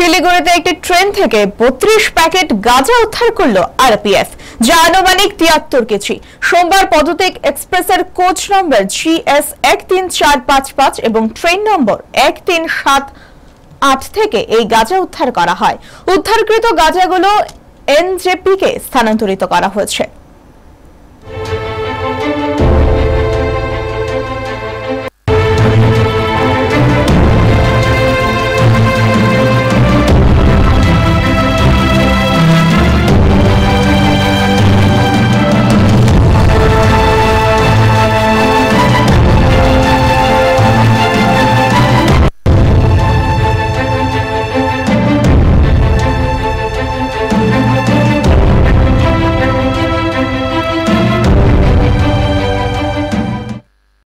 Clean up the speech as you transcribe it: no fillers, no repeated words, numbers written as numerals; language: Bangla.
শিলিগুড়িতে একটি ট্রেন থেকে 32 প্যাকেট গাঁজা উদ্ধার করলো আরপিএফ, যা আনুমানিক 73 কেজি। সোমবার পদতিক এক্সপ্রেসের কোচ নম্বর GS 13455 এবং ট্রেন নম্বর 1378 থেকে এই গাঁজা উদ্ধার করা হয়। উদ্ধারকৃত গাঁজাগুলো NJP কে স্থানান্তরিত করা হয়েছে।